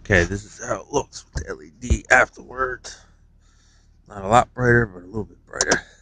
Okay, this is how it looks with the LED afterwards. Not a lot brighter, but a little bit brighter.